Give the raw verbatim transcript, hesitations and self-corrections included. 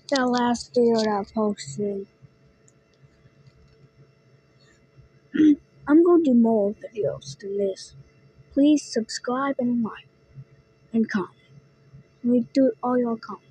that last video that I posted. I'm going to do more videos than this. Please subscribe and like and comment. We do all your comments.